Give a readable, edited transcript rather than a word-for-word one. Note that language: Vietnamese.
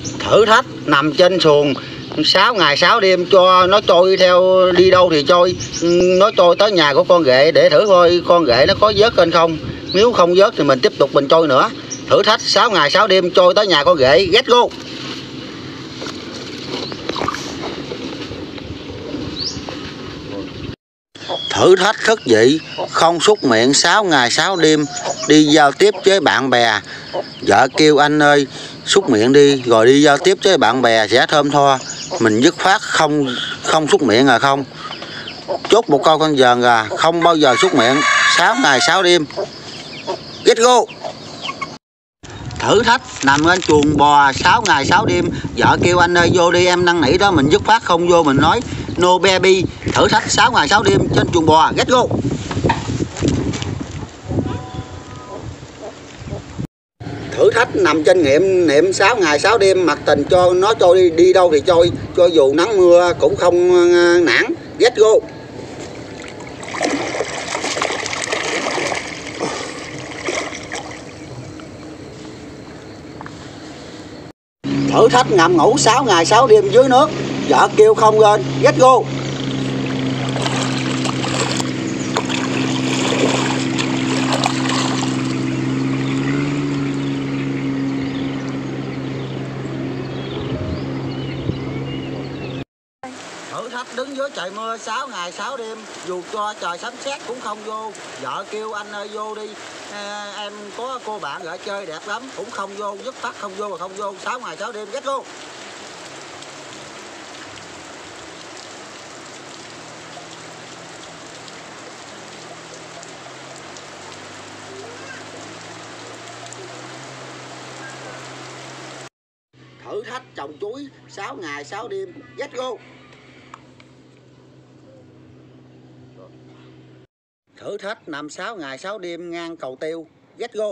Thử thách nằm trên xuồng 6 ngày 6 đêm, cho nó trôi theo, đi đâu thì trôi, nó trôi tới nhà của con ghệ để thử coi con ghệ nó có vớt lên không. Nếu không vớt thì mình tiếp tục mình trôi nữa. Thử thách 6 ngày 6 đêm trôi tới nhà con ghệ. Get go. Thử thách thức vị không súc miệng 6 ngày 6 đêm đi giao tiếp với bạn bè. Vợ kêu anh ơi súc miệng đi rồi đi giao tiếp với bạn bè sẽ thơm tho. Mình dứt khoát không súc miệng à không. Chốt một câu con dần à, không bao giờ súc miệng 6 ngày 6 đêm. Get go. Thử thách nằm lên chuồng bò 6 ngày 6 đêm. Vợ kêu anh ơi vô đi em năn nỉ đó, mình dứt khoát không vô, mình nói no baby. Thử thách 6 ngày 6 đêm trên chuồng bò. Get go. Thử thách nằm trên niệm 6 ngày 6 đêm mặc tình cho nó trôi đi đâu thì trôi, cho dù nắng mưa cũng không nản. Get go. Thử thách nằm ngủ 6 ngày 6 đêm dưới nước. Vợ kêu không lên. Get go. Thử thách đứng dưới trời mưa 6 ngày 6 đêm, dù cho trời sấm sét cũng không vô. Vợ kêu anh ơi vô đi, em có cô bạn gửi chơi đẹp lắm, cũng không vô, dứt khoát không vô. 6 ngày 6 đêm. Get go. Thử thách trồng chuối 6 ngày 6 đêm. Get go. Thử thách nằm 6 ngày 6 đêm ngang cầu tiêu. Get go.